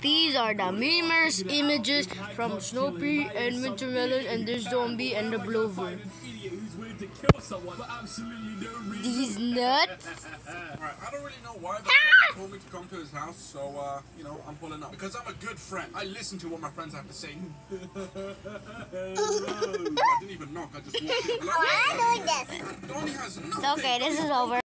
These are the memers images from Snoopy and Mr. Melon and the zombie and the blover. These nuts. Alright, I don't really know why, but he told me to come to his house, so, you know, I'm pulling up. Because I'm a good friend. I listen to what my friends have to say. I didn't even knock, I just walked in. I'm doing this. Donnie has nothing. It's okay, this is over.